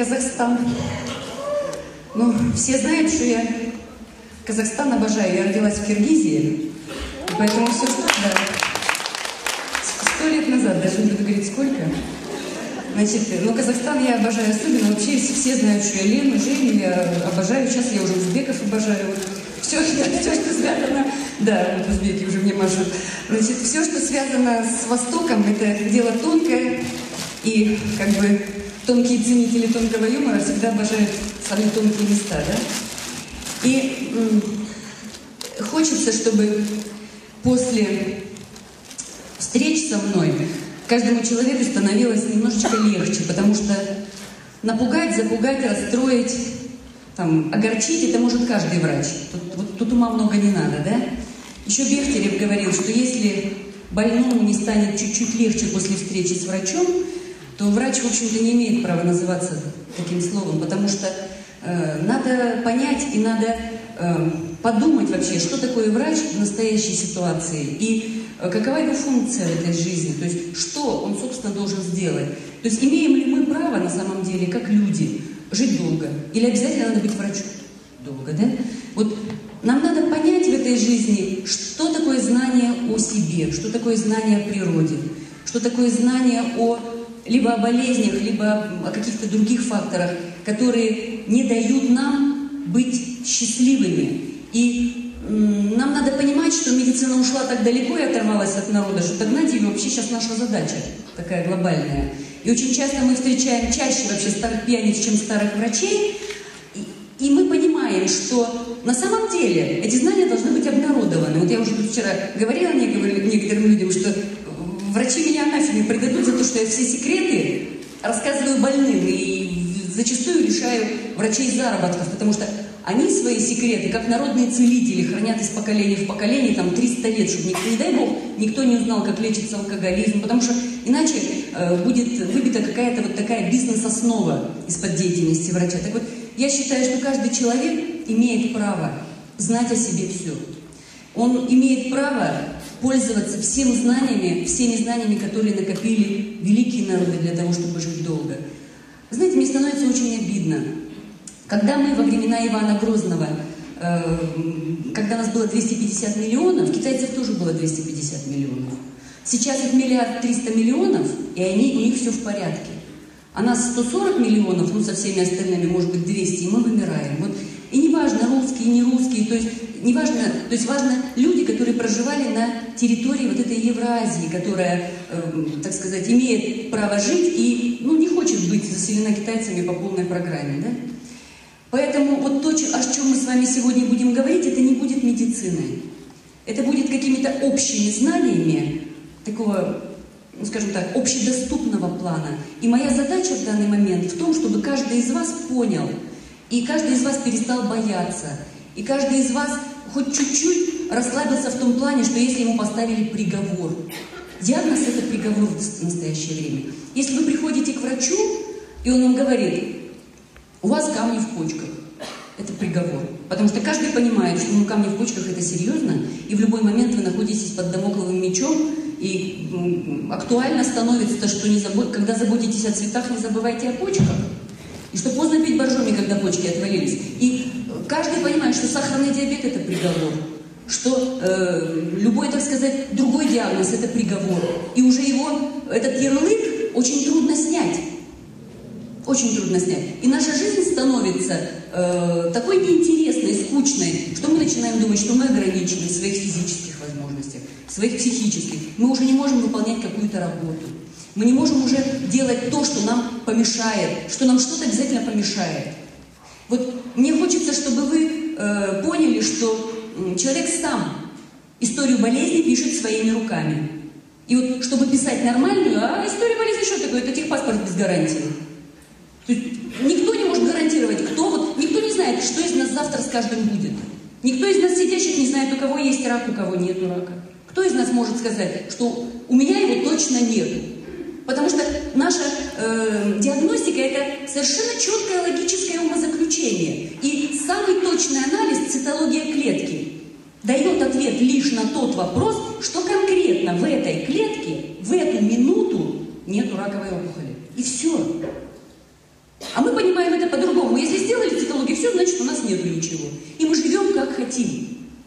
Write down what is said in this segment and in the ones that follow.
Казахстан. Ну, все знают, что я Казахстан обожаю. Я родилась в Киргизии, поэтому все, да, 100 лет назад, даже не буду говорить сколько. Значит, ну, Казахстан я обожаю особенно. Вообще все знают, что я Лену, Женю я обожаю. Сейчас я уже узбеков обожаю. Все, что связано... Да, вот узбеки уже мне машут. Значит, все, что связано с Востоком, это дело тонкое. И, как бы, тонкие ценители тонкого юмора всегда обожают самые тонкие места, да? И хочется, чтобы после встреч со мной каждому человеку становилось немножечко легче, потому что напугать, запугать, расстроить, там, огорчить — это может каждый врач. Тут ума много не надо, да? Еще Бехтерев говорил, что если больному не станет чуть-чуть легче после встречи с врачом, то врач, в общем-то, не имеет права называться таким словом, потому что надо понять и надо подумать вообще, что такое врач в настоящей ситуации и какова его функция в этой жизни, то есть что он, собственно, должен сделать. То есть имеем ли мы право, на самом деле, как люди, жить долго? Или обязательно надо быть врачом долго, да? Вот нам надо понять в этой жизни, что такое знание о себе, что такое знание о природе, что такое знание либо о болезнях, либо о каких-то других факторах, которые не дают нам быть счастливыми. И нам надо понимать, что медицина ушла так далеко и оторвалась от народа, что догнать ее вообще сейчас наша задача такая глобальная. И очень часто мы встречаем чаще вообще старых пьяниц, чем старых врачей. И мы понимаем, что на самом деле эти знания должны быть обнародованы. Вот я уже тут вчера говорила некоторым людям, что врачи меня анафеме предадут за то, что я все секреты рассказываю больным и зачастую лишаю врачей заработков, потому что они свои секреты, как народные целители, хранят из поколения в поколение, там, 300 лет, чтобы никто, не дай бог, никто не узнал, как лечится алкоголизм, потому что иначе будет выбита какая-то вот такая бизнес-основа из-под деятельности врача. Так вот, я считаю, что каждый человек имеет право знать о себе все. Он имеет право пользоваться всеми знаниями, которые накопили великие народы для того, чтобы жить долго. Знаете, мне становится очень обидно. Когда мы во времена Ивана Грозного, когда нас было 250 миллионов, китайцев тоже было 250 миллионов. Сейчас их 1 300 000 000, и у них все в порядке. А нас 140 миллионов, ну со всеми остальными, может быть, 200, и мы вымираем. Вот. И неважно, русские, не русские, то есть неважно, то есть важно люди, которые проживали на территории вот этой Евразии, которая, так сказать, имеет право жить и, ну, не хочет быть заселена китайцами по полной программе, да? Поэтому вот то, о чем мы с вами сегодня будем говорить, это не будет медициной. Это будет какими-то общими знаниями, такого, ну, скажем так, общедоступного плана. И моя задача в данный момент в том, чтобы каждый из вас понял, и каждый из вас перестал бояться, и каждый из вас хоть чуть-чуть расслабился в том плане, что если ему поставили приговор, диагноз – это приговор в настоящее время. Если вы приходите к врачу, и он вам говорит: у вас камни в почках. Это приговор. Потому что каждый понимает, что камни в почках — это серьезно, и в любой момент вы находитесь под дамокловым мечом, и актуально становится, что когда заботитесь о цветах, не забывайте о почках. И что поздно пить боржоми, когда почки отвалились. И каждый понимает, что сахарный диабет — это приговор. Что любой, так сказать, другой диагноз — это приговор. И уже этот ярлык очень трудно снять. Очень трудно снять. И наша жизнь становится такой неинтересной, скучной, что мы начинаем думать, что мы ограничены в своих физических возможностях, в своих психических. Мы уже не можем выполнять какую-то работу. Мы не можем уже делать то, что нам помешает, что нам что-то обязательно помешает. Вот мне хочется, чтобы вы поняли, что человек сам историю болезни пишет своими руками. И вот чтобы писать нормальную, а история болезни что такое? Это техпаспорт без гарантии. То есть никто не может гарантировать, никто не знает, что из нас завтра с каждым будет. Никто из нас сидящих не знает, у кого есть рак, у кого нет рака. Кто из нас может сказать, что у меня его точно нет? Потому что наша диагностика — это совершенно четкое логическое умозаключение. И самый точный анализ, цитология клетки, дает ответ лишь на тот вопрос, что конкретно в этой клетке в эту минуту нету раковой опухоли. И все. А мы понимаем это по-другому. Если сделали цитологию, все, значит, у нас нет ничего. И мы живем как хотим.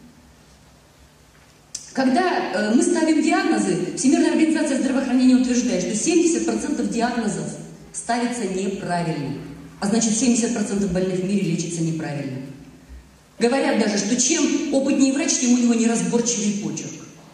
Когда мы ставим диагнозы, Всемирная организация здравоохранения утверждает, что 70% диагнозов ставится неправильно. А значит, 70% больных в мире лечатся неправильно. Говорят даже, что чем опытнее врач, тем у него неразборчивый почерк.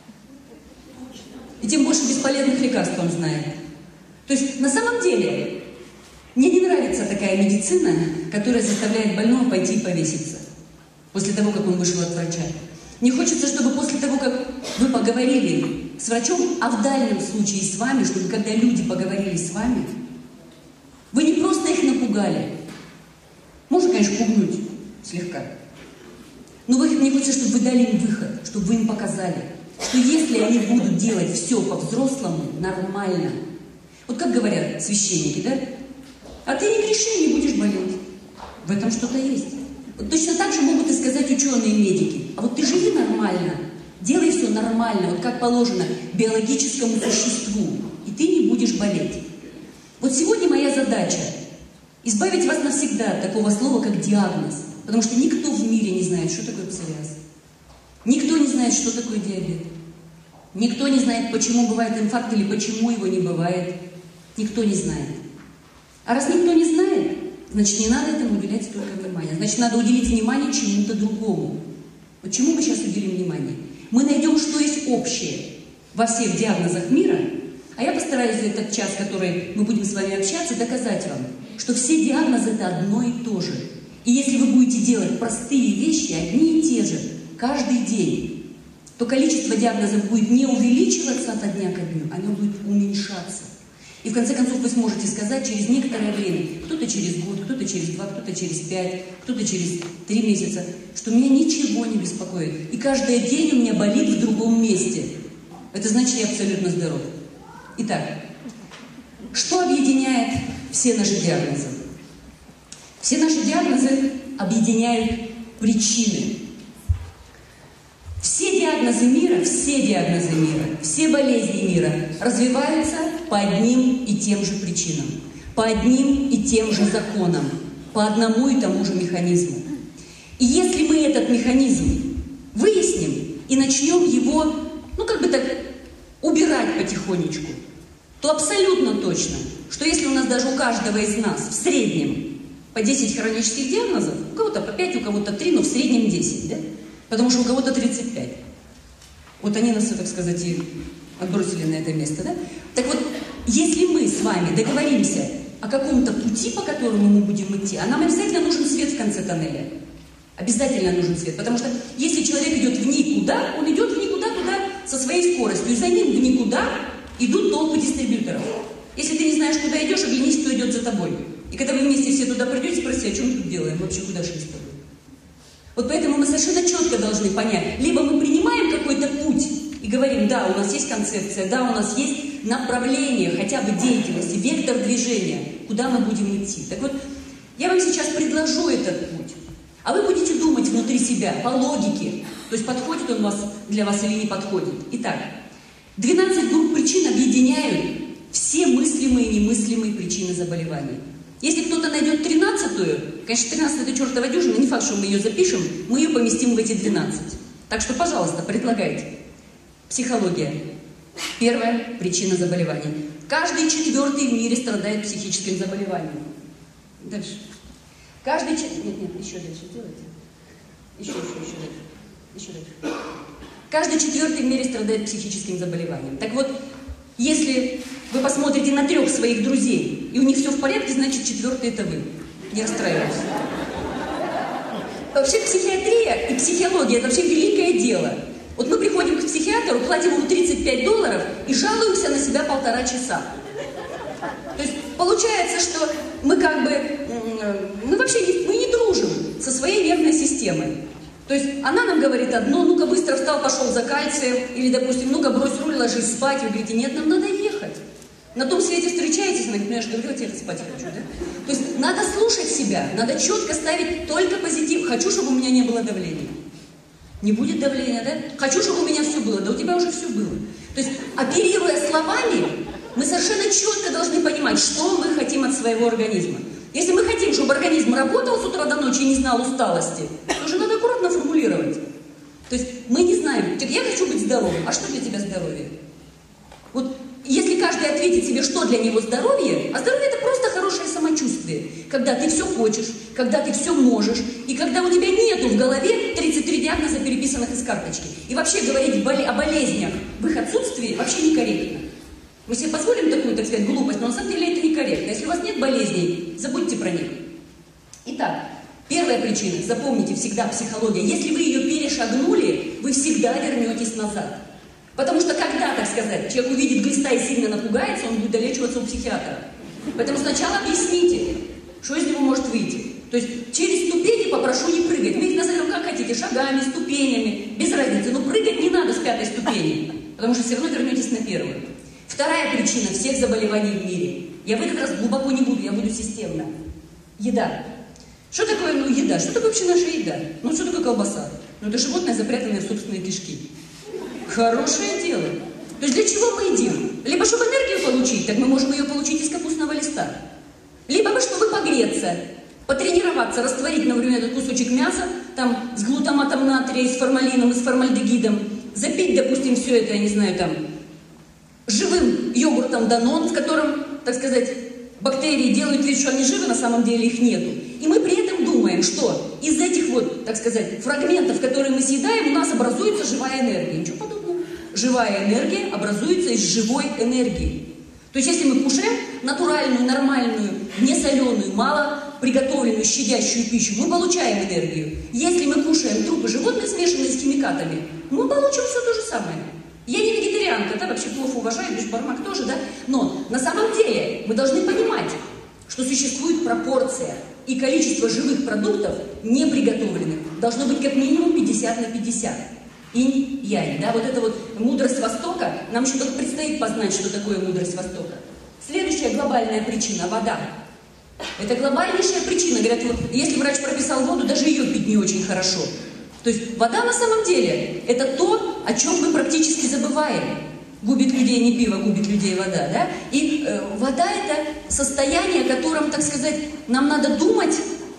И тем больше бесполезных лекарств он знает. То есть, на самом деле, мне не нравится такая медицина, которая заставляет больного пойти и повеситься после того, как он вышел от врача. Мне хочется, чтобы после того, как вы поговорили с врачом, а в дальнем случае с вами, чтобы когда люди поговорили с вами, вы не просто их напугали. Можно, конечно, пугнуть слегка. Но мне хочется, чтобы вы дали им выход, чтобы вы им показали, что если они будут делать все по-взрослому, нормально. Вот как говорят священники, да? А ты не греши, не будешь болеть. В этом что-то есть. Вот точно так же могут и сказать ученые и медики. А вот ты живи нормально, делай все нормально, вот как положено биологическому существу, и ты не будешь болеть. Вот сегодня моя задача – избавить вас навсегда от такого слова, как диагноз. Потому что никто в мире не знает, что такое псориаз. Никто не знает, что такое диабет. Никто не знает, почему бывает инфаркт или почему его не бывает. Никто не знает. А раз никто не знает, значит, не надо этому уделять столько внимания. Значит, надо уделить внимание чему-то другому. Вот чему мы сейчас уделим внимание? Мы найдем, что есть общее во всех диагнозах мира, а я постараюсь за этот час, который мы будем с вами общаться, доказать вам, что все диагнозы – это одно и то же. И если вы будете делать простые вещи, одни и те же, каждый день, то количество диагнозов будет не увеличиваться от дня ко дню, оно будет уменьшаться. И в конце концов вы сможете сказать через некоторое время, кто-то через год, кто-то через 2, кто-то через 5, кто-то через 3 месяца, что меня ничего не беспокоит. И каждый день у меня болит в другом месте. Это значит, я абсолютно здоров. Итак, что объединяет все наши диагнозы? Все наши диагнозы объединяют причины. Все диагнозы мира, все болезни мира развиваются по одним и тем же причинам, по одним и тем же законам, по одному и тому же механизму. И если мы этот механизм выясним и начнем его, убирать потихонечку, то абсолютно точно, что если у нас даже у каждого из нас в среднем по 10 хронических диагнозов, у кого-то по 5, у кого-то 3, но в среднем 10, да? Потому что у кого-то 35. Вот они нас, так сказать, и отбросили на это место, да? Так вот, если мы с вами договоримся о каком-то пути, по которому мы будем идти, а нам обязательно нужен свет в конце тоннеля. Обязательно нужен свет, потому что если человек идет в никуда, он идет в никуда туда со своей скоростью, и за ним в никуда идут толпы дистрибьюторов. Если ты не знаешь, куда идешь, оглянись, кто идет за тобой. И когда вы вместе все туда придете, спроси, а что мы тут делаем, вообще куда шли с тобой? Вот поэтому мы совершенно четко должны понять, либо мы принимаем какой-то путь и говорим, да, у нас есть концепция, да, у нас есть направление хотя бы деятельности, вектор движения, куда мы будем идти. Так вот, я вам сейчас предложу этот путь, а вы будете думать внутри себя, по логике, то есть подходит он для вас или не подходит. Итак, 12 групп причин объединяют все мыслимые и немыслимые причины заболеваний. Если кто-то найдет 13-ю, конечно, 13-я это чертова дюжина, не факт, что мы ее запишем, мы ее поместим в эти 12. Так что, пожалуйста, предлагайте. Психология. Первая причина заболевания. Каждый 4-й в мире страдает психическим заболеванием. Дальше. Каждый Нет, еще дальше делайте. Еще дальше. Каждый 4-й в мире страдает психическим заболеванием. Так вот, если вы посмотрите на 3 своих друзей, и у них все в порядке, значит, 4-й это вы. Не расстраивайтесь. Вообще психиатрия и психология – это вообще великое дело. Вот мы приходим к психиатру, платим ему $35 и жалуемся на себя 1,5 часа. То есть получается, что мы мы не дружим со своей нервной системой. То есть она нам говорит одно, ну-ка быстро встал, пошел за кальцием, или, допустим, ну-ка брось руль, ложись спать. Вы говорите, нет, нам надо ехать. На том свете встречаетесь, я же говорила, я спать хочу, да? То есть надо слушать себя, надо четко ставить только позитив. Хочу, чтобы у меня не было давления. Не будет давления, да? Хочу, чтобы у меня все было. Да у тебя уже все было. То есть, оперируя словами, мы совершенно четко должны понимать, что мы хотим от своего организма. Если мы хотим, чтобы организм работал с утра до ночи и не знал усталости, то уже надо аккуратно формулировать. То есть мы не знаем, я хочу быть здоровым, а что для тебя здоровье? Вот если каждый ответит себе, что для него здоровье, а здоровье это просто хорошее самочувствие, когда ты все хочешь, когда ты все можешь, и когда у тебя нету в голове 33 диагноза, переписанных из карточки. И вообще говорить о болезнях в их отсутствии вообще некорректно. Мы себе позволим такую, так сказать, глупость, но на самом деле это некорректно. Если у вас нет болезней, забудьте про них. Итак, первая причина, запомните всегда психология, если вы ее перешагнули, вы всегда вернетесь назад. Потому что когда, так сказать, человек увидит глиста и сильно напугается, он будет долечиваться у психиатра. Поэтому сначала объясните, что из него может выйти. То есть через ступени попрошу не прыгать. Мы их назовем как хотите, шагами, ступенями, без разницы. Но прыгать не надо с 5-й ступени, потому что все равно вернетесь на первую. Вторая причина всех заболеваний в мире. Я в этот раз глубоко не буду, я буду системно. Еда. Что такое, еда? Что такое вообще наша еда? Что такое колбаса? Это животное, запрятанное в собственные кишки. Хорошее дело. То есть для чего мы едим? Либо чтобы энергию получить, так мы можем ее получить из капустного листа. Либо чтобы погреться, потренироваться, растворить, например, этот кусочек мяса, там, с глутаматом натрия, с формалином, с формальдегидом, запить, допустим, все это, я не знаю, там, живым йогуртом Данон, в котором, так сказать, бактерии делают вид, что они живы, на самом деле их нету. И мы при этом думаем, что из этих вот, так сказать, фрагментов, которые мы съедаем, у нас образуется живая энергия. Ничего подобного. Живая энергия образуется из живой энергии. То есть если мы кушаем натуральную, нормальную, несоленую, мало приготовленную, щадящую пищу, мы получаем энергию. Если мы кушаем трупы животных, смешанные с химикатами, мы получим все то же самое. Я не вегетарианка, да, вообще плохо уважаю, бешбармак тоже, да, но на самом деле мы должны понимать, что существует пропорция, и количество живых продуктов, не приготовленных, должно быть как минимум 50 на 50. Инь-янь, да, вот эта вот мудрость Востока, нам еще только предстоит познать, что такое мудрость Востока. Следующая глобальная причина – вода. Это глобальнейшая причина. Говорят, вот, если врач прописал воду, даже ее пить не очень хорошо. То есть вода на самом деле – это то, о чем мы практически забываем. Губит людей не пиво, губит людей вода, да? И вода – это состояние, о котором, так сказать, нам надо думать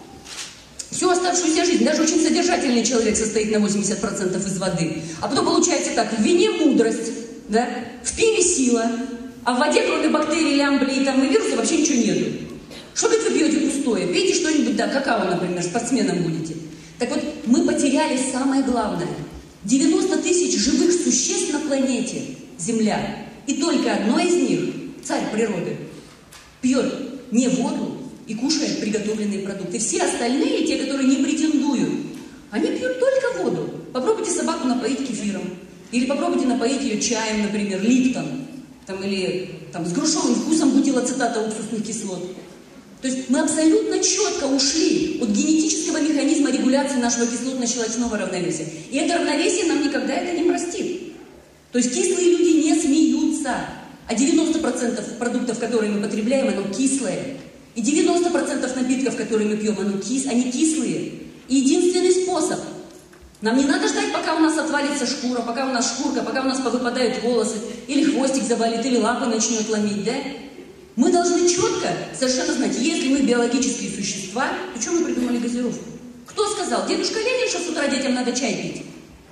всю оставшуюся жизнь. Даже очень содержательный человек состоит на 80% из воды. А потом получается так: в вине мудрость, да? В пиве сила, а в воде, кроме бактерий, лямблей и вирусов, вообще ничего нету. Что вы пьете пустое? Пейте что-нибудь, да, какао, например, спортсменом будете. Так вот, мы потеряли самое главное. 90 тысяч живых существ на планете Земля. И только одно из них, царь природы, пьет не воду и кушает приготовленные продукты. Все остальные, те, которые не претендуют, они пьют только воду. Попробуйте собаку напоить кефиром. Или попробуйте напоить ее чаем, например, липтон. Или с грушевым вкусом бутилоцетата уксусных кислот. То есть мы абсолютно четко ушли от генетического механизма регуляции нашего кислотно-щелочного равновесия. И это равновесие нам никогда это не простит. То есть кислые люди не смеются. А 90% продуктов, которые мы потребляем, оно кислое. И 90% напитков, которые мы пьем, они кислые. И единственный способ. Нам не надо ждать, пока у нас отвалится шкура, пока у нас шкурка, пока у нас повыпадают волосы, или хвостик завалит, или лапы начнет ломить, да? Мы должны четко совершенно знать, если мы биологические существа, то что мы придумали газировку? Кто сказал? Дедушка Ленин, что с утра детям надо чай пить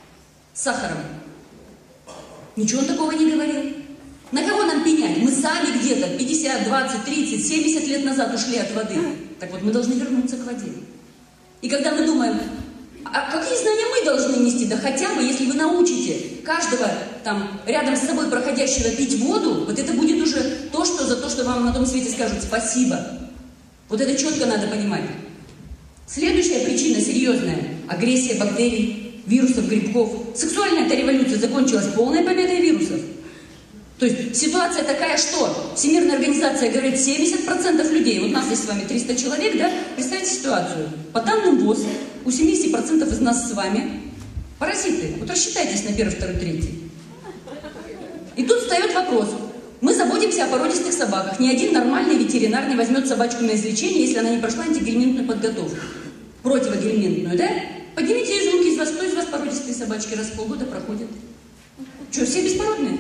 с сахаром? Ничего он такого не говорил. На кого нам пенять? Мы сами где-то 50, 20, 30, 70 лет назад ушли от воды. Так вот, мы должны вернуться к воде. И когда мы думаем, а какие знания мы должны нести? Да хотя бы, если вы научите каждого рядом с собой проходящего пить воду, вот это будет уже за то, что вам на том свете скажут спасибо. Вот это четко надо понимать. Следующая причина серьезная – агрессия бактерий, вирусов, грибков. Сексуальная-то революция закончилась полной победой вирусов. То есть ситуация такая, что Всемирная организация говорит, 70% людей, вот нас здесь с вами 300 человек, да? Представьте ситуацию. По данным ВОЗ, у 70% из нас с вами паразиты. Вот рассчитайтесь на 1, 2, 3. И тут встает вопрос. Мы заботимся о породистых собаках. Ни один нормальный ветеринар не возьмет собачку на излечение, если она не прошла антигельминтную подготовку. Противогельминтную, да? Поднимите из руки из вас, кто из вас породистые собачки раз в полгода проходит? Что, все беспородные?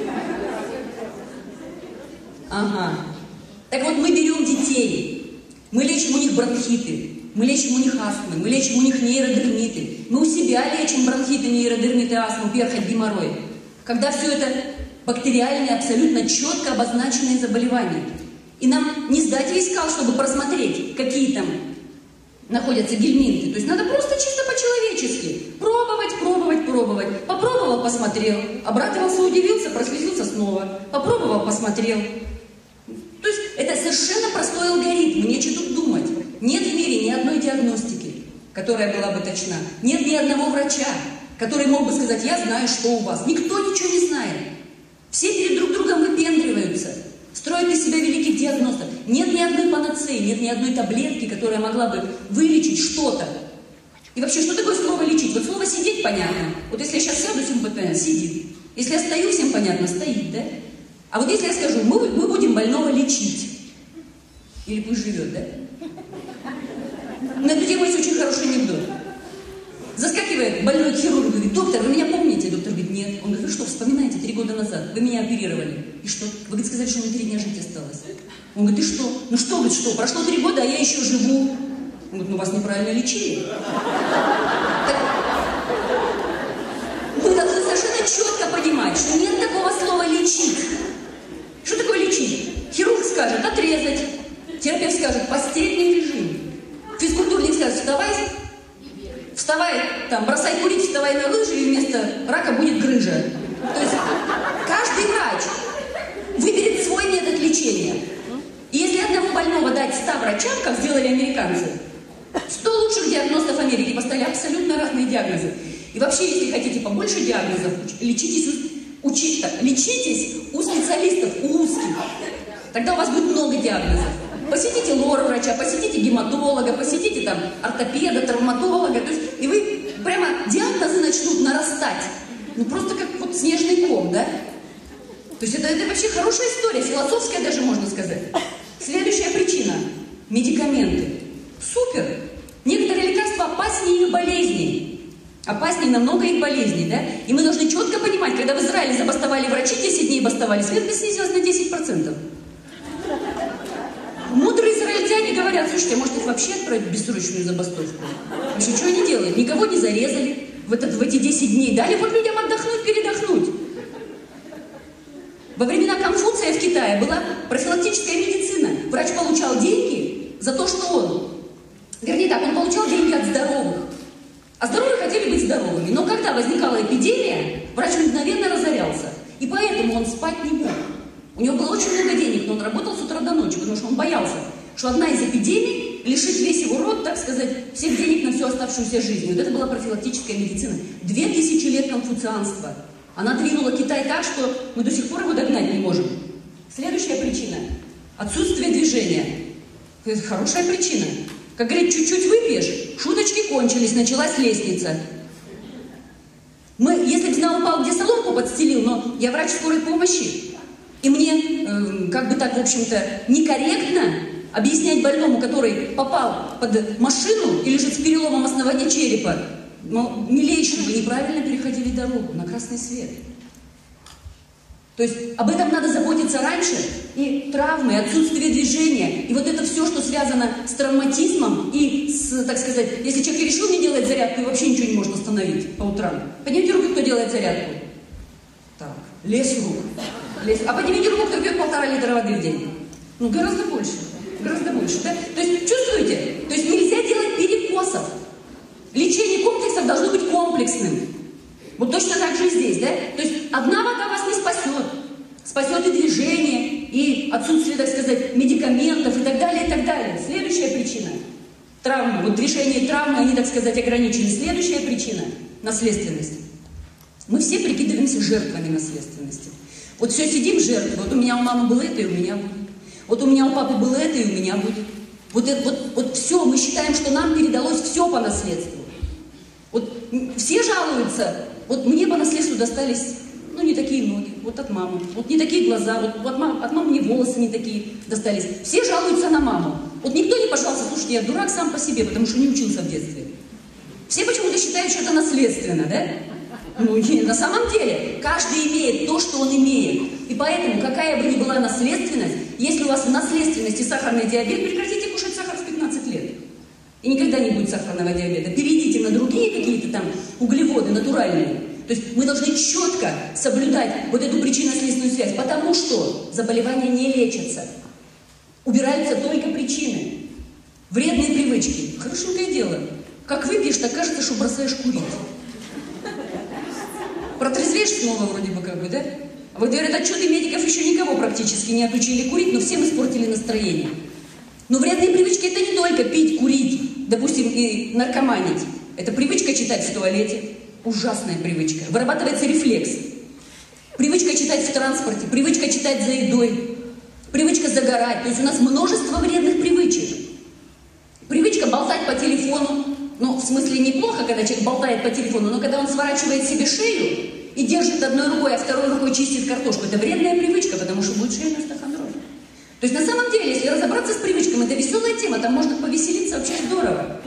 Ага. Так вот, мы берем детей. лечим у них бронхиты, мы лечим у них астмы, мы лечим у них нейродермиты, мы у себя лечим бронхиты, нейродермиты, астму, перхоть, геморрой. Когда все это бактериальные, абсолютно четко обозначенные заболевания. И нам не сдать весь кал, чтобы просмотреть, какие там находятся гельминты. То есть надо просто чисто по-человечески пробовать, пробовать, пробовать. Попробовал, посмотрел, обрадовался, удивился, прослезился снова. Попробовал, посмотрел. То есть это совершенно простой алгоритм, нечего тут думать. Нет в мире ни одной диагностики, которая была бы точна. Нет ни одного врача, который мог бы сказать: я знаю, что у вас. Никто ничего не знает. Все перед друг другом выпендриваются, строят из себя великих диагностов. Нет ни одной панацеи, нет ни одной таблетки, которая могла бы вылечить что-то. И вообще, что такое слово лечить? Вот слово сидеть понятно. Вот если я сейчас сяду, всем понятно, сидит. Если я стою, всем понятно, стоит, да? А вот если я скажу: мы будем больного лечить. Или пусть живет, да? На эту тему есть очень хороший анекдот. Заскакивает больной к хирургу и говорит: доктор, вы меня помните? Доктор говорит: нет. Он говорит: вы что, вспоминаете, 3 года назад вы меня оперировали. И что? Вы, говорит, сказали, что мне 3 дня жить осталось. Он говорит: и что? Ну что, говорит, что? Прошло 3 года, а я еще живу. Он говорит: ну вас неправильно лечили. Мы должны совершенно четко понимать, что нет такого слова лечить. Что такое лечить? Хирург скажет: отрезать. Терапевт скажет: постельный режим. Физкультурник скажет: вставай, там, бросай курить, вставай на лыжи, и вместо рака будет грыжа. То есть каждый врач выберет свой метод лечения. И если одного больного дать 100 врачам, как сделали американцы, 100 лучших диагностов Америки поставили абсолютно разные диагнозы. И вообще, если хотите побольше диагнозов, лечитесь у специалистов, у узких. Тогда у вас будет много диагнозов. Посетите лор-врача, посетите гематолога, посетите там ортопеда, травматолога. То есть, и вы прямо диагнозы начнут нарастать. Ну просто как вот снежный ком, да? То есть это вообще хорошая история, философская даже можно сказать. Следующая причина – медикаменты. Супер! Некоторые лекарства опаснее их болезней. Опаснее намного их болезней, да? И мы должны четко понимать, когда в Израиле забастовали врачи, 10 дней бастовали, смертность снизилась на 10%. Мудрые израильтяне говорят: слушайте, а может их вообще отправить в бессрочную забастовку? Вообще, что они делают? Никого не зарезали в эти 10 дней. Дали вот людям отдохнуть, передохнуть. Во времена Конфуция в Китае была профилактическая медицина. Врач получал деньги за то, что он... Вернее так, он получал деньги от здоровых. А здоровые хотели быть здоровыми. Но когда возникала эпидемия, врач мгновенно разорялся. И поэтому он спать не мог. У него было очень много денег, но он работал с утра до ночи, потому что он боялся, что одна из эпидемий лишит весь его род, так сказать, всех денег на всю оставшуюся жизнь. Вот это была профилактическая медицина. 2000 лет конфуцианства. Она двинула Китай так, что мы до сих пор его догнать не можем. Следующая причина – отсутствие движения. Это хорошая причина. Как говорит, чуть-чуть выпьешь, шуточки кончились, началась лестница. Если бы я упал, где соломку подстелил, но я врач скорой помощи. И мне, как бы так, в общем-то, некорректно объяснять больному, который попал под машину и лежит с переломом основания черепа: но, милейший, вы неправильно переходили дорогу на красный свет. То есть об этом надо заботиться раньше. И травмы, отсутствие движения, и вот это все, что связано с травматизмом и с, так сказать, если человек решил не делать зарядку и вообще ничего не может остановить по утрам. Поднимите руку, кто делает зарядку. Так, лес рук. А поднимите руку, кто пьет 1,5 литра воды в день. Ну, гораздо больше. Гораздо больше, да? То есть, чувствуете? То есть нельзя делать перекосов. Лечение комплексов должно быть комплексным. Вот точно так же и здесь, да? То есть одна вода вас не спасет. Спасет и движение, и отсутствие, так сказать, медикаментов и так далее, и так далее. Следующая причина – травмы. Вот движение и травмы, они, так сказать, ограничены. Следующая причина – наследственность. Мы все прикидываемся жертвами наследственности. Вот все сидим жертвы. Вот у меня у мамы было это, и у меня будет. Вот у меня у папы было это, и у меня будет. Вот все, мы считаем, что нам передалось все по наследству. Вот все жалуются, вот мне по наследству достались, ну, не такие ноги, вот от мамы, вот не такие глаза, вот от мамы мне волосы не такие достались. Все жалуются на маму. Вот никто не пожаловался: слушайте, я дурак сам по себе, потому что не учился в детстве. Все почему-то считают, что это наследственно, да? Ну, на самом деле, каждый имеет то, что он имеет. И поэтому, какая бы ни была наследственность, если у вас в наследственности сахарный диабет, прекратите кушать сахар в 15 И никогда не будет сахарного диабета. Перейдите на другие какие-то там углеводы натуральные. То есть мы должны четко соблюдать вот эту причинно-следственную связь, потому что заболевания не лечатся. Убираются только причины. Вредные привычки. Хорошенькое дело. Как выпьешь, так кажется, что бросаешь курить. Протрезвеешь снова вроде бы как бы, да? А вот говорят, отчеты медиков еще никого практически не отучили курить, но всем испортили настроение. Но вредные привычки это не только пить, курить, допустим, и наркоманить. Это привычка читать в туалете. Ужасная привычка. Вырабатывается рефлекс. Привычка читать в транспорте, привычка читать за едой, привычка загорать. То есть у нас множество вредных привычек. Привычка болтать по телефону. Ну, в смысле, неплохо, когда человек болтает по телефону, но когда он сворачивает себе шею и держит одной рукой, а второй рукой чистит картошку, это вредная привычка, потому что будет шейный остеохондроз. То есть на самом деле, если разобраться с привычками, это веселая тема, там можно повеселиться вообще здорово.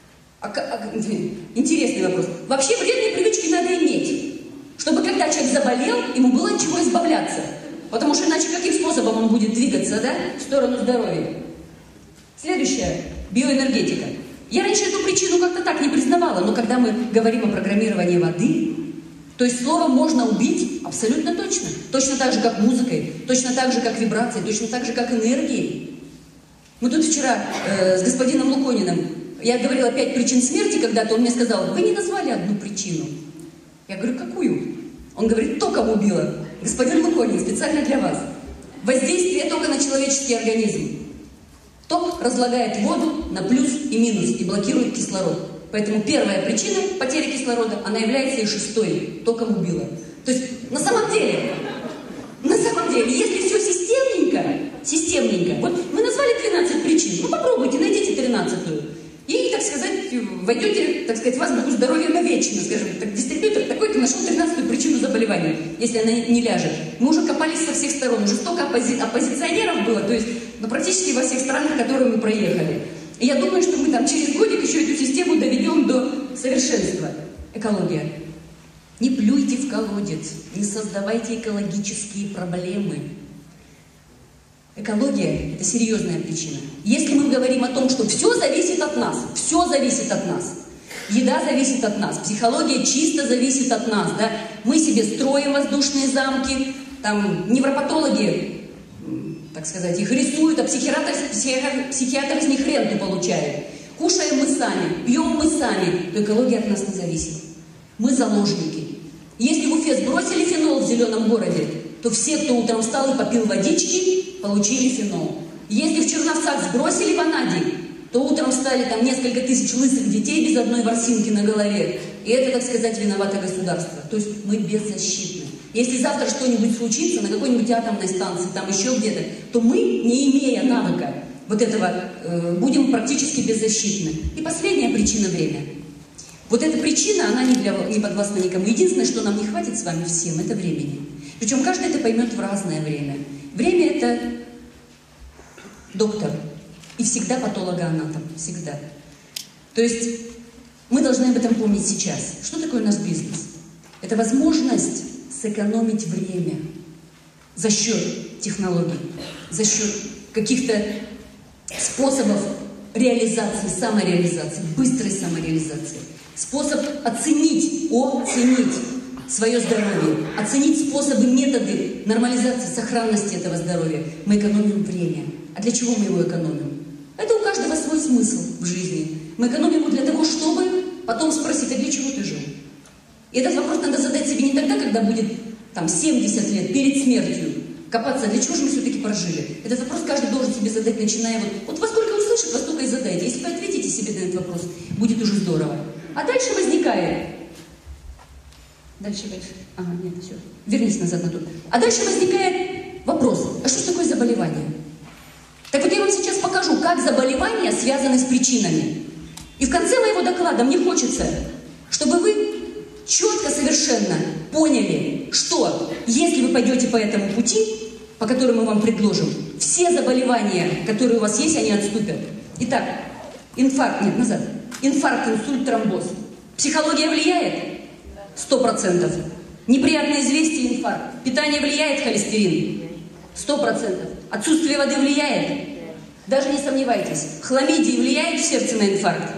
Интересный вопрос. Вообще вредные привычки надо иметь, чтобы когда человек заболел, ему было от чего избавляться. Потому что иначе каким способом он будет двигаться, да, в сторону здоровья? Следующее. Биоэнергетика. Я раньше эту причину как-то так не признавала, но когда мы говорим о программировании воды, то есть слово можно убить абсолютно точно. Точно так же, как музыкой, точно так же, как вибрацией, точно так же, как энергией. Мы тут вчера с господином Лукониным, я говорила 5 причин смерти когда-то, он мне сказал, вы не назвали одну причину. Я говорю, какую? Он говорит, током убило. Господин Луконин, специально для вас. Воздействие тока на человеческий организм. Ток разлагает воду на плюс и минус и блокирует кислород. Поэтому первая причина потери кислорода, она является и шестой, током убила. То есть на самом деле, если все системненько, вот мы назвали 13 причин, ну попробуйте, найдите 13-ю. И, так сказать, войдете, так сказать, вас будет здоровье навечно, скажем так, дистрибьютор такой-то нашел 13-ю причину заболевания, если она не ляжет. Мы уже копались со всех сторон, уже столько оппозиционеров было, то есть, ну, практически во всех странах, которые мы проехали. И я думаю, что мы там через годик еще эту систему доведем до совершенства. Экология. Не плюйте в колодец, не создавайте экологические проблемы. Экология – это серьезная причина. Если мы говорим о том, что все зависит от нас, еда зависит от нас, психология чисто зависит от нас, да? Мы себе строим воздушные замки, там невропатологи, так сказать, их рисуют, а психиатр из них ренту получает. Кушаем мы сами, пьем мы сами, то экология от нас не зависит. Мы заложники. Если в Уфе сбросили фенол в зеленом городе, то все, кто утром встал и попил водички, получили фенол. Если в Черновцах сбросили ванадий, то утром встали там несколько тысяч лысых детей без одной ворсинки на голове. И это, так сказать, виновато государство. То есть мы беззащитны. Если завтра что-нибудь случится на какой-нибудь атомной станции, там еще где-то, то мы, не имея навыка вот этого, будем практически беззащитны. И последняя причина – время. Вот эта причина, она не подвластна никому. Единственное, что нам не хватит с вами всем, это времени. Причем каждый это поймет в разное время. Время – это доктор. И всегда патологоанатом. Всегда. То есть мы должны об этом помнить сейчас. Что такое у нас бизнес? Это возможность сэкономить время за счет технологий, за счет каких-то способов реализации, самореализации, быстрой самореализации. Способ оценить свое здоровье, оценить способы, методы нормализации, сохранности этого здоровья. Мы экономим время. А для чего мы его экономим? Это у каждого свой смысл в жизни. Мы экономим его для того, чтобы потом спросить, а для чего ты жил? И этот вопрос надо задать себе не тогда, когда будет там 70 лет, перед смертью. Копаться, для чего же мы все-таки прожили? Этот вопрос каждый должен себе задать, начиная вот во сколько услышит, во столько и задайте. Если вы ответите себе на этот вопрос, будет уже здорово. А дальше возникает... Дальше. Ага, нет, все. Вернись назад на тут. А дальше возникает вопрос, а что ж такое заболевание? Так вот я вам сейчас покажу, как заболевания связаны с причинами. И в конце моего доклада мне хочется, чтобы вы четко совершенно поняли, что если вы пойдете по этому пути, по которому мы вам предложим, все заболевания, которые у вас есть, они отступят. Итак, инфаркт, инсульт, тромбоз. Психология влияет? 100%. Неприятное известие, инфаркт. Питание влияет, холестерин? 100%. Отсутствие воды влияет? Даже не сомневайтесь, хламидии влияет в сердце на инфаркт?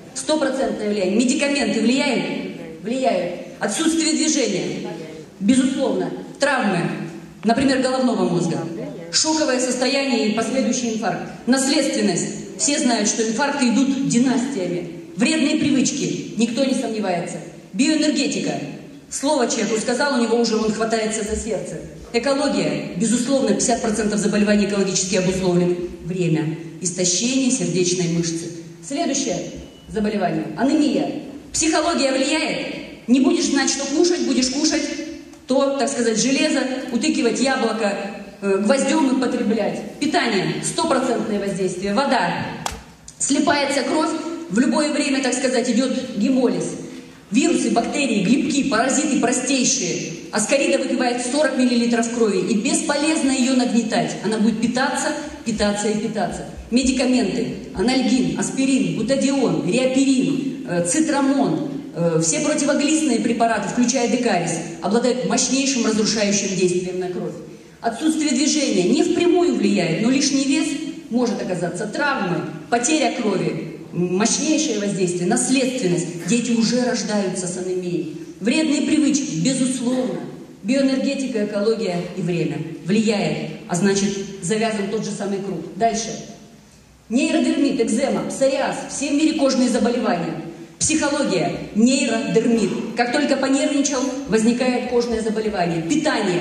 100% влияние. Медикаменты влияют? Влияют. Отсутствие движения? Безусловно. Травмы, например, головного мозга. Шоковое состояние и последующий инфаркт. Наследственность. Все знают, что инфаркты идут династиями. Вредные привычки. Никто не сомневается. Биоэнергетика. Слово человеку сказал, у него уже он хватается за сердце. Экология. Безусловно, 50% заболеваний экологически обусловлены. Время. Истощение сердечной мышцы. Следующее заболевание. Анемия. Психология влияет? Не будешь знать, что кушать, будешь кушать то, так сказать, железо, утыкивать яблоко, гвоздем употреблять. Питание. 100% воздействие. Вода. Слипается кровь. В любое время, так сказать, идет гемолиз. Вирусы, бактерии, грибки, паразиты простейшие. Аскарида выпивает 40 мл крови, и бесполезно ее нагнетать. Она будет питаться, питаться и питаться. Медикаменты. Анальгин, аспирин, бутадион, риаперин, цитрамон. Все противоглистные препараты, включая декарис, обладают мощнейшим разрушающим действием на кровь. Отсутствие движения не впрямую влияет, но лишний вес может оказаться. Травмы, потеря крови. Мощнейшее воздействие, наследственность. Дети уже рождаются с анемией. Вредные привычки, безусловно. Биоэнергетика, экология и время. Влияет, а значит завязан тот же самый круг. Дальше. Нейродермит, экзема, псориаз. Все в мире кожные заболевания. Психология, нейродермит. Как только понервничал, возникает кожное заболевание. Питание,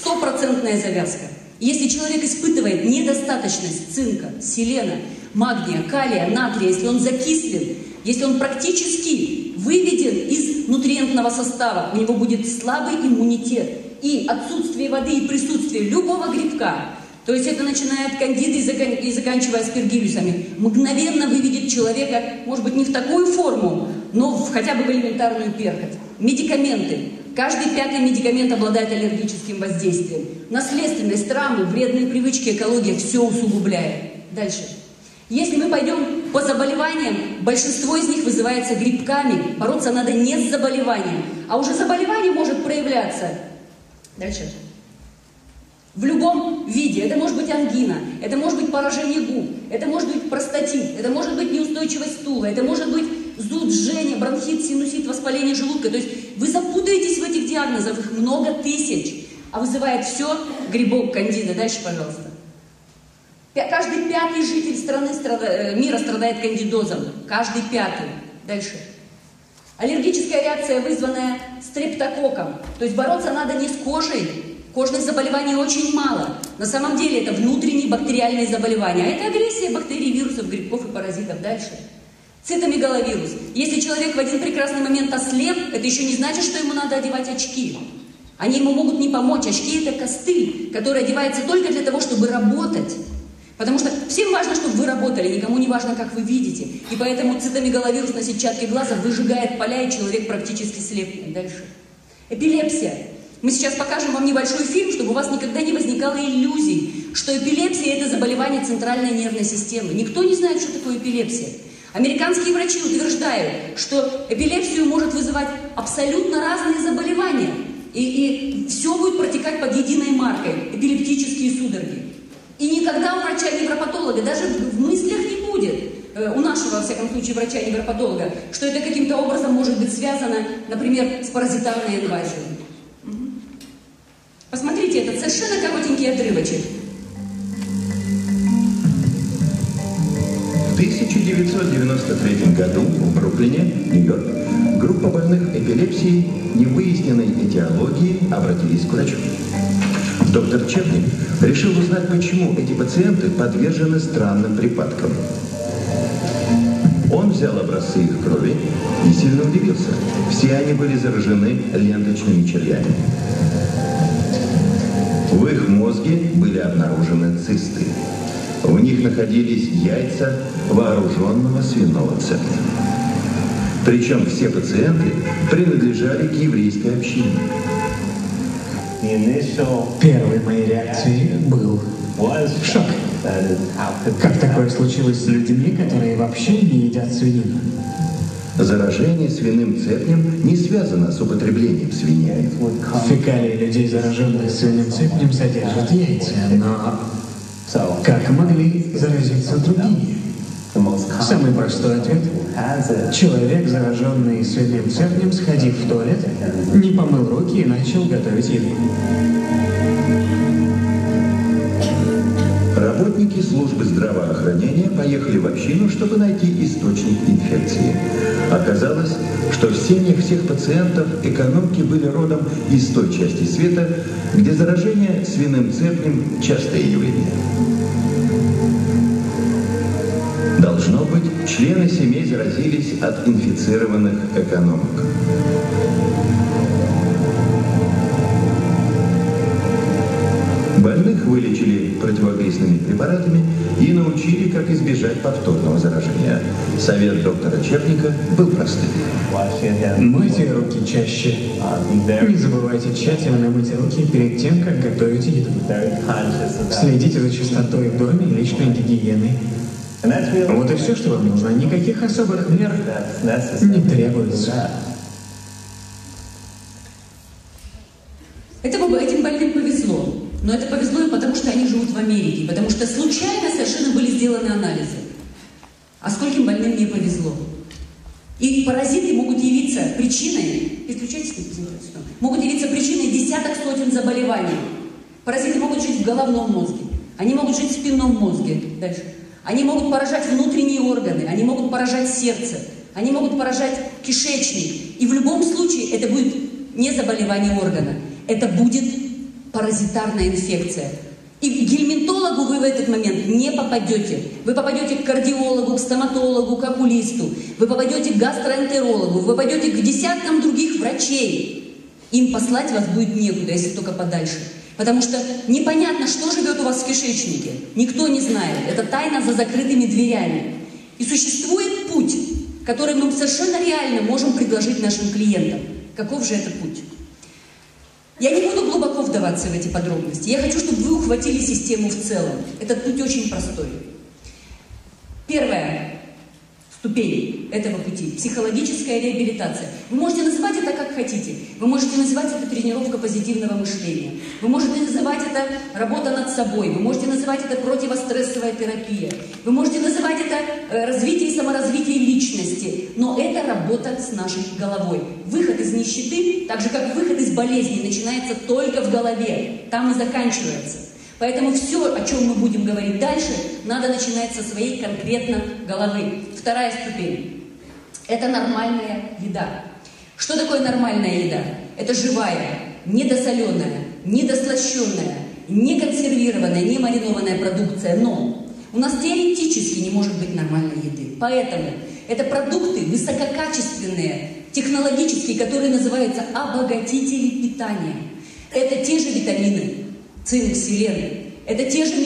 100% завязка. Если человек испытывает недостаточность цинка, селена, магния, калия, натрия, если он закислен, если он практически выведен из нутриентного состава, у него будет слабый иммунитет и отсутствие воды и присутствие любого грибка, то есть это начиная от кандиды и заканчивая аспергиллюсами, мгновенно выведет человека, может быть, не в такую форму, но хотя бы в элементарную перхоть. Медикаменты. Каждый пятый медикамент обладает аллергическим воздействием. Наследственность, травмы, вредные привычки, экология все усугубляет. Дальше. Если мы пойдем по заболеваниям, большинство из них вызывается грибками. Бороться надо не с заболеванием, а уже заболевание может проявляться. Дальше. В любом виде. Это может быть ангина, это может быть поражение губ, это может быть простатит, это может быть неустойчивость стула, это может быть зуд, жжение, бронхит, синусит, воспаление желудка. То есть вы запутаетесь в этих диагнозах, их много тысяч, а вызывает все грибок кандида. Дальше, пожалуйста. Каждый пятый житель страны мира страдает кандидозом. Каждый пятый. Дальше. Аллергическая реакция, вызванная стрептококком. То есть бороться надо не с кожей. Кожных заболеваний очень мало. На самом деле это внутренние бактериальные заболевания. А это агрессия бактерий, вирусов, грибков и паразитов. Дальше. Цитомегаловирус. Если человек в один прекрасный момент ослеп, это еще не значит, что ему надо одевать очки. Они ему могут не помочь. Очки – это костыль, который одевается только для того, чтобы работать. Потому что всем важно, чтобы вы работали, никому не важно, как вы видите. И поэтому цитомегаловирус на сетчатке глаза выжигает поля, и человек практически слепнет. Дальше. Эпилепсия. Мы сейчас покажем вам небольшой фильм, чтобы у вас никогда не возникало иллюзий, что эпилепсия – это заболевание центральной нервной системы. Никто не знает, что такое эпилепсия. Американские врачи утверждают, что эпилепсию может вызывать абсолютно разные заболевания. И все будет протекать под единой маркой – эпилептические судороги. И никогда у врача-невропатолога даже в мыслях не будет, у нашего, во всяком случае, врача-невропатолога, что это каким-то образом может быть связано, например, с паразитарной инвазией. Посмотрите, это совершенно коротенький отрывочек. В 1993 году в Бруклине, Нью-Йорк, группа больных эпилепсией невыясненной этиологии обратились к врачу. Доктор Чепник решил узнать, почему эти пациенты подвержены странным припадкам. Он взял образцы их крови и сильно удивился. Все они были заражены ленточными червями. В их мозге были обнаружены цисты. В них находились яйца вооруженного свиного цепня. Причем все пациенты принадлежали к еврейской общине. Первой моей реакцией был шок. Как такое случилось с людьми, которые вообще не едят свинину? Заражение свиным цепнем не связано с употреблением свинины. Фекалии людей, зараженных свиным цепнем, содержат яйца, но Как могли заразиться другие? Самый простой ответ. Человек, зараженный свиным цепнем, сходив в туалет, не помыл руки и начал готовить еду. Работники службы здравоохранения поехали в общину, чтобы найти источник инфекции. Оказалось, что в семьях всех пациентов экономки были родом из той части света, где заражение свиным цепнем – частое явление. Должно быть, члены семей заразились от инфицированных экономок. Больных вылечили противокризисными препаратами и научили, как избежать повторного заражения. Совет доктора Чепника был простым. Мойте руки чаще. Не забывайте тщательно мыть руки перед тем, как готовите еду. Следите за чистотой в доме и личной гигиеной. Вот и все, что вам нужно. Никаких особых мер не требуется. Этим больным повезло. Но это повезло им, потому что они живут в Америке, потому что случайно совершенно были сделаны анализы. А скольким больным не повезло. И паразиты могут явиться причиной, могут явиться причиной десяток, сотен заболеваний. Паразиты могут жить в головном мозге, они могут жить в спинном мозге. Дальше. Они могут поражать внутренние органы, они могут поражать сердце, они могут поражать кишечник. И в любом случае это будет не заболевание органа, это будет паразитарная инфекция. И к гельминтологу вы в этот момент не попадете. Вы попадете к кардиологу, к стоматологу, к окулисту. Вы попадете к гастроэнтерологу, вы попадете к десяткам других врачей. Им послать вас будет некуда, если только подальше. Потому что непонятно, что живет у вас в кишечнике. Никто не знает. Это тайна за закрытыми дверями. И существует путь, который мы совершенно реально можем предложить нашим клиентам. Каков же это путь? Я не буду глубоко вдаваться в эти подробности. Я хочу, чтобы вы ухватили систему в целом. Этот путь очень простой. Первая ступень этого пути – психологическая реабилитация. Вы можете называть это как хотите. Вы можете называть это тренировка позитивного мышления. Вы можете называть это работа над собой. Вы можете называть это противострессовая терапия. Вы можете называть это развитие и саморазвитие личности. Но это работа с нашей головой. Выход из нищеты, так же как выход из болезни, начинается только в голове. Там и заканчивается. Поэтому все, о чем мы будем говорить дальше, надо начинать со своей конкретно головы. Вторая ступень – это нормальная еда. Что такое нормальная еда? Это живая, недосоленая, недослащенная, не консервированная, не маринованная продукция. Но у нас теоретически не может быть нормальной еды. Поэтому это продукты высококачественные, технологические, которые называются обогатители питания. Это те же витамины. Цинк, селен. Это те же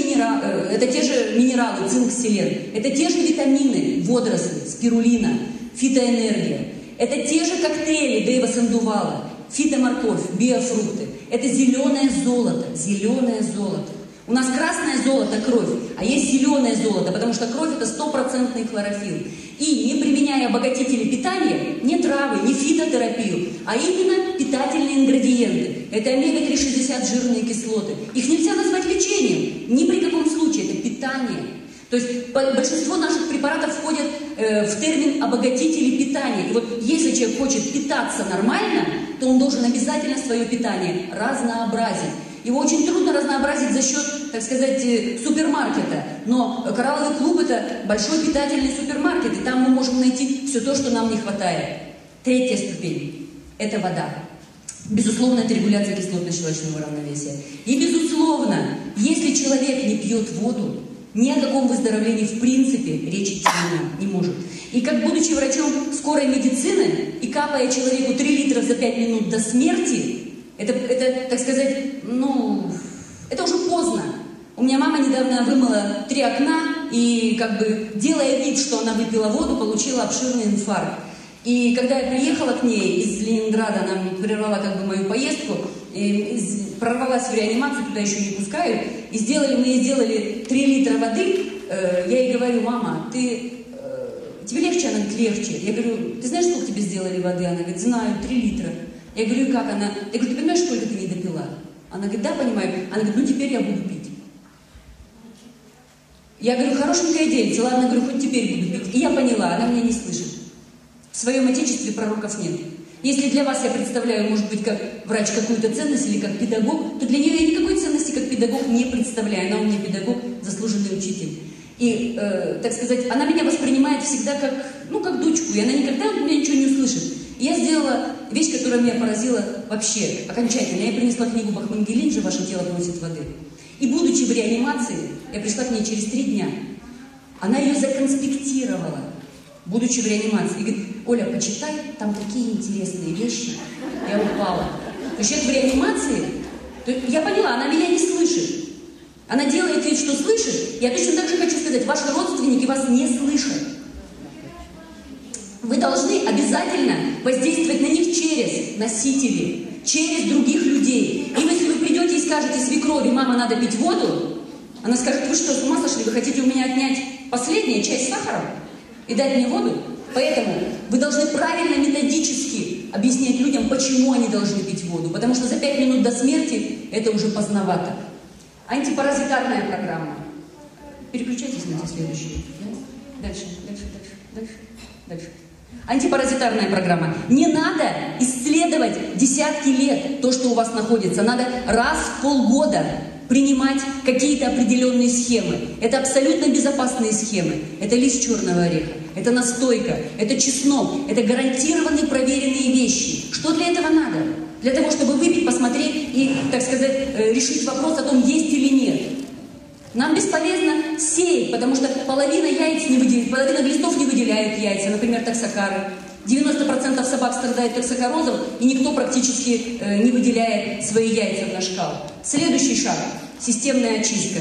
минералы, цинк, селен. Это те же витамины, водоросли, спирулина, фитоэнергия. Это те же коктейли Дэйва Сандувала, фитоморковь, биофрукты. Это зеленое золото, зеленое золото. У нас красное золото – кровь, а есть зеленое золото, потому что кровь – это 100% хлорофилл. И не применяя обогатители питания, не травы, не фитотерапию, а именно питательные ингредиенты. Это омега-3,60 жирные кислоты. Их нельзя назвать лечением, ни при каком случае, это питание. То есть большинство наших препаратов входят в термин обогатители питания. И вот если человек хочет питаться нормально, то он должен обязательно свое питание разнообразить. Его очень трудно разнообразить за счет, так сказать, супермаркета. Но «Коралловый клуб» – это большой питательный супермаркет, и там мы можем найти все то, что нам не хватает. Третья ступень – это вода. Безусловно, это регуляция кислотно-щелочного равновесия. И, безусловно, если человек не пьет воду, ни о каком выздоровлении в принципе речи идти не может. И как будучи врачом скорой медицины и капая человеку 3 литра за 5 минут до смерти, это, так сказать, это уже поздно. У меня мама недавно вымыла 3 окна и, делая вид, что она выпила воду, получила обширный инфаркт. И когда я приехала к ней из Ленинграда, она прервала мою поездку, прорвалась в реанимацию, туда еще не пускают, и мы ей сделали 3 литра воды. Я ей говорю: мама, тебе легче? Она говорит: легче. Я говорю: ты знаешь, сколько тебе сделали воды? Она говорит: знаю, 3 литра. Я говорю: как она? Я говорю: ты понимаешь, сколько ты не допила? Она говорит: да, понимаю. Она говорит: теперь я буду пить. Я говорю, хорошенькая девица, ладно, говорю, хоть теперь буду пить. И я поняла, она меня не слышит. В своем отечестве пророков нет. Если для вас я представляю, может быть, как врач какую-то ценность или как педагог, то для нее я никакой ценности как педагог не представляю. Она у меня педагог, заслуженный учитель. И, так сказать, она меня воспринимает всегда как, ну, как дочку, и она никогда от меня ничего не услышит. И я сделала вещь, которая меня поразила вообще окончательно. Я принесла книгу Бахмангелинджи «Ваше тело просит воды». И, будучи в реанимации, я пришла к ней через 3 дня. Она ее законспектировала, будучи в реанимации. И говорит, Оля, почитай, там такие интересные вещи. Я упала. То есть человек в реанимации, то я поняла, она меня не слышит. Она делает вид, что слышит. Я точно так же хочу сказать, ваши родственники вас не слышат. Вы должны обязательно воздействовать на них через носители, через других людей. И если вы придете и скажете свекрови, мама, надо пить воду, она скажет, вы что, с ума сошли? Вы хотите у меня отнять последнюю часть сахара и дать мне воду? Поэтому вы должны правильно, методически объяснять людям, почему они должны пить воду. Потому что за 5 минут до смерти это уже поздновато. Антипаразитарная программа. Переключайтесь на следующую. Дальше. Антипаразитарная программа. Не надо исследовать десятки лет то, что у вас находится. Надо раз в полгода принимать какие-то определенные схемы. Это абсолютно безопасные схемы. Это лист черного ореха, это настойка, это чеснок, это гарантированные проверенные вещи. Что для этого надо? Для того, чтобы выпить, посмотреть и, так сказать, решить вопрос о том, есть или нет. Нам бесполезно сеять, потому что половина яиц не выделяет, половина глистов не выделяют яйца, например, токсокары. 90% собак страдает токсокорозом, и никто практически не выделяет свои яйца в наш кал. Следующий шаг – системная очистка.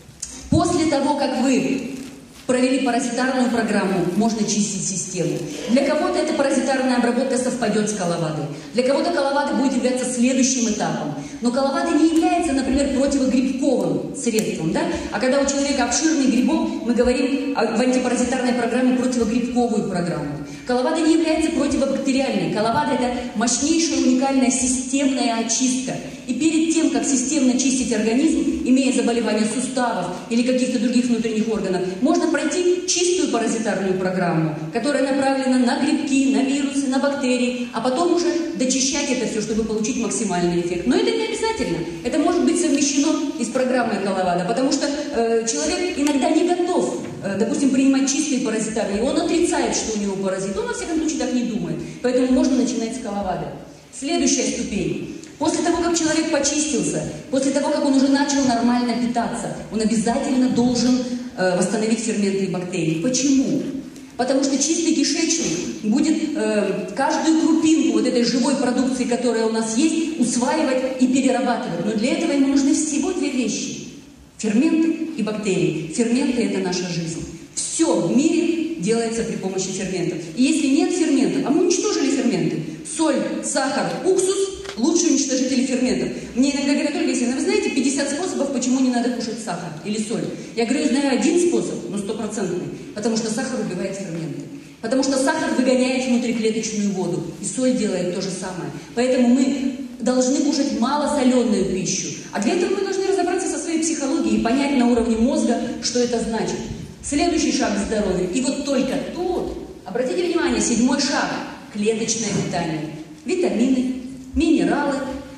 После того, как вы провели паразитарную программу, можно чистить систему. Для кого-то эта паразитарная обработка совпадет с коловадой. Для кого-то коловада будет являться следующим этапом. Но коловада не является, например, противогрибковым средством. Да? А когда у человека обширный грибок, мы говорим в антипаразитарной программе противогрибковую программу. Коловада не является противобактериальной. Коловада – это мощнейшая, уникальная системная очистка. И перед тем, как системно чистить организм, имея заболевания суставов или каких-то других внутренних органов, можно пройти чистую паразитарную программу, которая направлена на грибки, на вирусы, на бактерии, а потом уже дочищать это все, чтобы получить максимальный эффект. Но это не обязательно. Это может быть совмещено и с программой Коловада, потому что человек иногда не готов, допустим, принимать чистые паразитарные, он отрицает, что у него паразит. Он, во всяком случае, так не думает. Поэтому можно начинать с Коловады. Следующая ступень. После того, как человек почистился, после того, как он уже начал нормально питаться, он обязательно должен восстановить ферменты и бактерии. Почему? Потому что чистый кишечник будет каждую крупинку вот этой живой продукции, которая у нас есть, усваивать и перерабатывать. Но для этого ему нужны всего 2 вещи. Ферменты и бактерии. Ферменты – это наша жизнь. Все в мире делается при помощи ферментов. И если нет ферментов, а мы уничтожили ферменты. Соль, сахар, уксус – лучшие уничтожители ферментов. Мне иногда говорят, Ольга Алексеевна, вы знаете 50 способов, почему не надо кушать сахар или соль? Я говорю, я знаю 1 способ, но 100%. Потому что сахар убивает ферменты. Потому что сахар выгоняет внутриклеточную воду. И соль делает то же самое. Поэтому мы должны кушать малосоленую пищу. А для этого мы должны разобраться со своей психологией и понять на уровне мозга, что это значит. Следующий шаг к здоровью. И вот только тут, обратите внимание, 7-й шаг – клеточное питание. Витамины, минералы,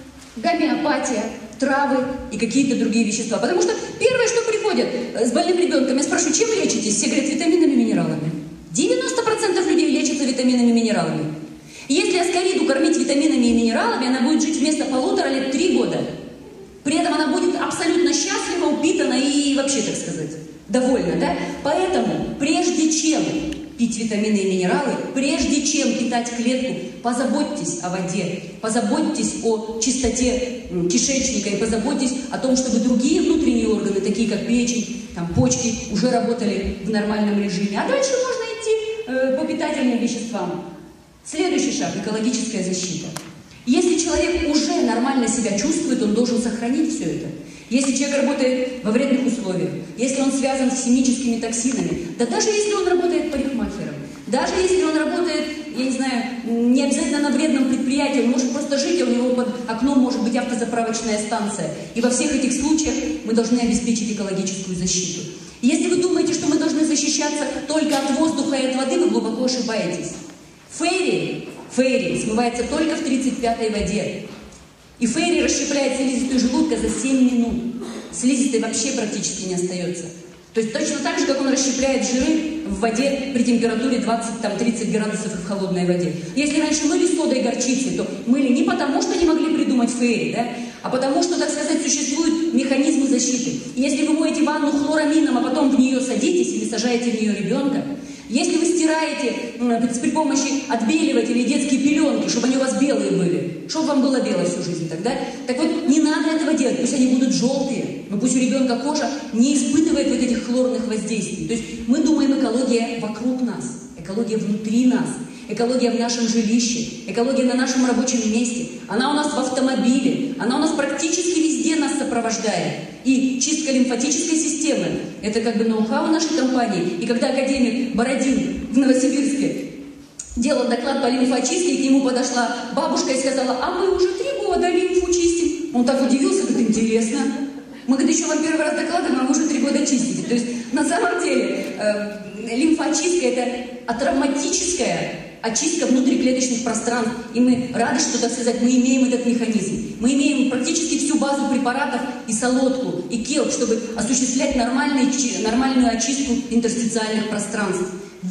гомеопатия, травы и какие-то другие вещества. Потому что первое, что приходит с больным ребенком, я спрашиваю, чем вы лечитесь? Все говорят, витаминами, минералами. 90% людей лечатся витаминами, минералами. И если аскариду кормить витаминами и минералами, она будет жить вместо 1,5 лет 3 года. При этом она будет абсолютно счастлива, упитана и вообще, так сказать, довольна. Да? Поэтому, прежде чем пить витамины и минералы, прежде чем питать клетку, позаботьтесь о воде, позаботьтесь о чистоте кишечника и позаботьтесь о том, чтобы другие внутренние органы, такие как печень, там, почки, уже работали в нормальном режиме. А дальше можно идти по питательным веществам. Следующий шаг – экологическая защита. Если человек уже нормально себя чувствует, он должен сохранить все это. Если человек работает во вредных условиях, если он связан с химическими токсинами, да даже если он работает парикмахером, даже если он работает, я не знаю, не обязательно на вредном предприятии, он может просто жить, а у него под окном может быть автозаправочная станция. И во всех этих случаях мы должны обеспечить экологическую защиту. Если вы думаете, защищаться только от воздуха и от воды, вы глубоко ошибаетесь. Фейри смывается только в 35-й воде. И фейри расщепляет слизистую желудка за 7 минут. Слизистой вообще практически не остается. То есть точно так же, как он расщепляет жиры в воде при температуре 20-30 градусов и в холодной воде. Если раньше мыли содой горчицей, то мыли не потому, что не могли придумать фейри, да? А потому что, так сказать, существуют механизмы защиты. И если вы моете ванну хлорамином, а потом в нее садитесь или сажаете в нее ребенка, если вы стираете при помощи отбеливателей детские пеленки, чтобы они у вас белые были, чтобы вам было бело всю жизнь тогда, так вот не надо этого делать, пусть они будут желтые, но пусть у ребенка кожа не испытывает вот этих хлорных воздействий. То есть мы думаем экология вокруг нас, экология внутри нас, экология в нашем жилище, экология на нашем рабочем месте, она у нас в автомобиле, она у нас практически везде нас сопровождает. И чистка лимфатической системы – это как бы ноу-хау нашей компании. И когда академик Бородин в Новосибирске делал доклад по лимфоочистке, и к нему подошла бабушка и сказала: а мы уже 3 года лимфу чистим. Он так удивился, говорит: интересно. Мы, говорит, еще вам первый раз докладываем, а вы уже 3 года чистите. То есть на самом деле лимфоочистка – это атравматическая очистка внутриклеточных пространств. И мы рады, что, так сказать, мы имеем этот механизм. Мы имеем практически всю базу препаратов и солодку, и келп, чтобы осуществлять нормальную очистку интерстициальных пространств.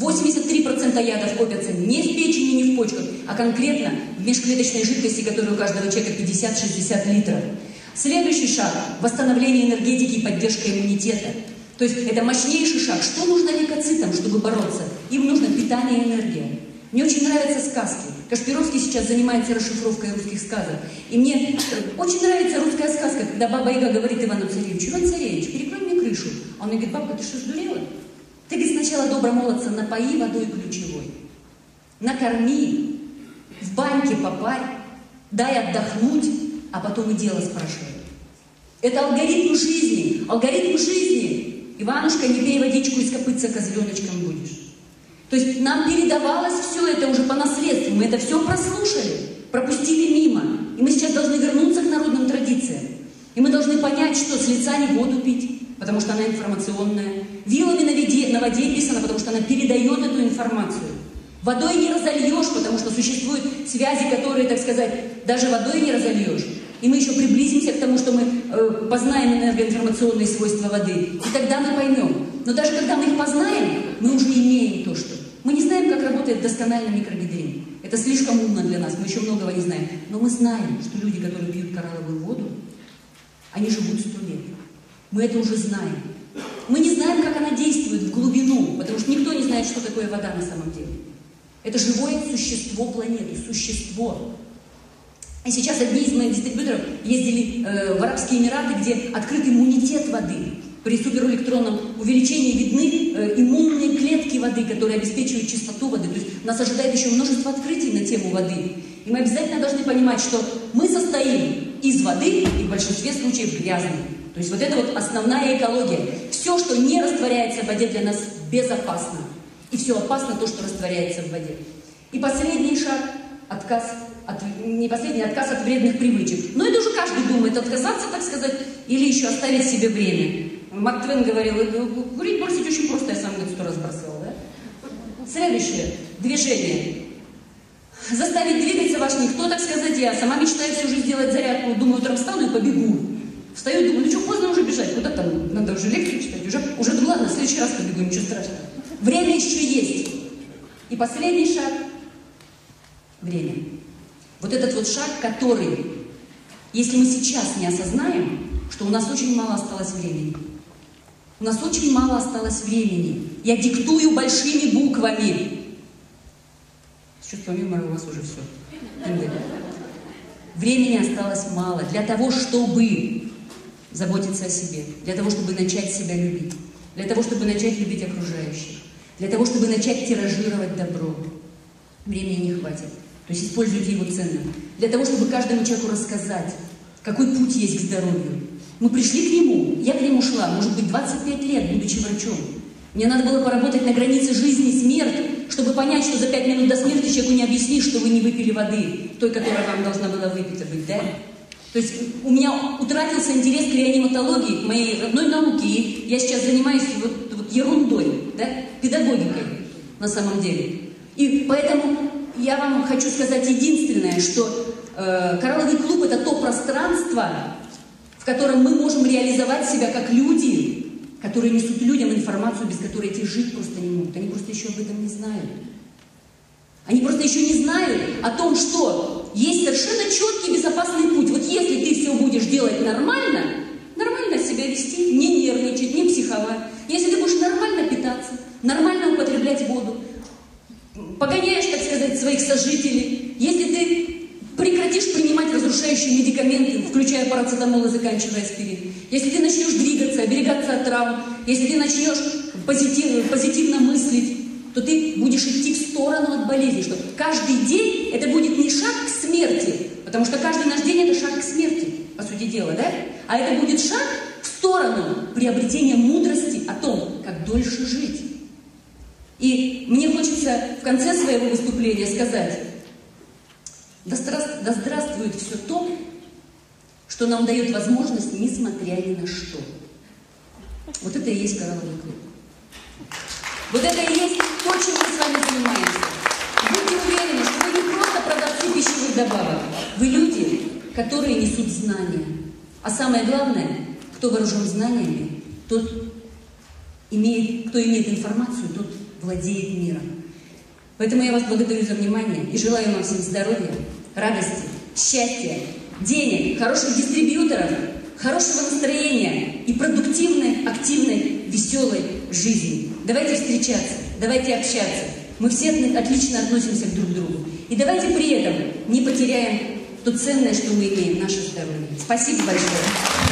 83% ядов копятся не в печени, не в почках, а конкретно в межклеточной жидкости, которая у каждого человека 50-60 литров. Следующий шаг – восстановление энергетики и поддержка иммунитета. То есть это мощнейший шаг. Что нужно лейкоцитам, чтобы бороться? Им нужно питание и энергия. Мне очень нравятся сказки. Кашпировский сейчас занимается расшифровкой русских сказок. И мне очень нравится русская сказка, когда Баба Яга говорит Ивану Царевичу: Иван Царевич, перекрой мне крышу. А он мне говорит: бабка, ты что, сдурела? Ты, говорит, сначала добро молодца напои водой ключевой, накорми, в баньке попарь, дай отдохнуть, а потом и дело спрашивай. Это алгоритм жизни. Алгоритм жизни. Иванушка, не пей водичку, из копытца козленочком будешь. То есть нам передавалось все это уже по наследству, мы это все прослушали, пропустили мимо. И мы сейчас должны вернуться к народным традициям. И мы должны понять, что с лица не воду пить, потому что она информационная. Вилами на воде писано, потому что она передает эту информацию. Водой не разольешь, потому что существуют связи, которые, так сказать, даже водой не разольешь. И мы еще приблизимся к тому, что мы познаем энергоинформационные свойства воды. И тогда мы поймем. Но даже когда мы их познаем, мы уже имеем то, что... Мы не знаем, как работает досконально микрогидрин. Это слишком умно для нас, мы еще многого не знаем. Но мы знаем, что люди, которые пьют коралловую воду, они живут 100 лет. Мы это уже знаем. Мы не знаем, как она действует в глубину, потому что никто не знает, что такое вода на самом деле. Это живое существо планеты, существо. И сейчас одни из моих дистрибьюторов ездили в Арабские Эмираты, где открыт иммунитет воды. При суперэлектронном увеличении видны иммунные клетки воды, которые обеспечивают чистоту воды. То есть нас ожидает еще множество открытий на тему воды. И мы обязательно должны понимать, что мы состоим из воды и в большинстве случаев грязной. То есть вот это вот основная экология. Все, что не растворяется в воде, для нас безопасно. И все опасно то, что растворяется в воде. И последний шаг – отказ от вредных привычек. Но это уже каждый думает, отказаться, так сказать, или еще оставить себе время. Марк Твен говорил: курить бросить очень просто, я сам 100 раз бросал, да? Следующее движение. Заставить двигаться ваш никто, так сказать. Я сама мечтаю всю жизнь сделать зарядку, думаю, утром встану и побегу. Встаю и думаю: ну что, поздно уже бежать, куда там, надо уже лекцию читать, уже ладно, в следующий раз побегу, ничего страшного. Время еще есть. И последний шаг – время. Вот этот вот шаг, который, если мы сейчас не осознаем, что у нас очень мало осталось времени. У нас очень мало осталось времени. Я диктую большими буквами. С чувством юмора у вас уже все. Времени осталось мало для того, чтобы заботиться о себе, для того, чтобы начать себя любить, для того, чтобы начать любить окружающих, для того, чтобы начать тиражировать добро. Времени не хватит. То есть используйте его ценно. Для того, чтобы каждому человеку рассказать, какой путь есть к здоровью. Мы пришли к нему, я к нему шла, может быть, 25 лет, будучи врачом. Мне надо было поработать на границе жизни и смерти, чтобы понять, что за 5 минут до смерти человеку не объяснишь, что вы не выпили воды, той, которая вам должна была выпита быть, да? То есть у меня утратился интерес к реаниматологии, к моей родной науке. И я сейчас занимаюсь вот ерундой, да, педагогикой на самом деле. И поэтому я вам хочу сказать единственное, что «Коралловый клуб» — это то пространство, в котором мы можем реализовать себя как люди, которые несут людям информацию, без которой эти жить просто не могут. Они просто еще об этом не знают. Они просто еще не знают о том, что есть совершенно четкий безопасный путь. Вот если ты все будешь делать нормально, нормально себя вести, не нервничать, не психовать. Если ты будешь нормально питаться, нормально употреблять воду, погоняешь, так сказать, своих сожителей, если ты прекратишь принимать разрушающие медикаменты, включая парацетамол и заканчивая аспирин, если ты начнешь двигаться, оберегаться от травм, если ты начнешь позитивно мыслить, то ты будешь идти в сторону от болезни, что каждый день это будет не шаг к смерти, потому что каждый наш день это шаг к смерти, по сути дела, да? А это будет шаг в сторону приобретения мудрости о том, как дольше жить. И мне хочется в конце своего выступления сказать: да здравствует все то, что нам дает возможность, несмотря ни на что. Вот это и есть «Коралловый клуб». Вот это и есть то, чем мы с вами занимаемся. Будьте уверены, что вы не просто продавцы пищевых добавок. Вы люди, которые несут знания. А самое главное, кто вооружен знаниями, кто имеет информацию, тот владеет миром. Поэтому я вас благодарю за внимание и желаю вам всем здоровья, радости, счастья, денег, хороших дистрибьюторов, хорошего настроения и продуктивной, активной, веселой жизни. Давайте встречаться, давайте общаться. Мы все отлично относимся друг к другу. И давайте при этом не потеряем то ценное, что мы имеем, наше здоровье. Спасибо большое.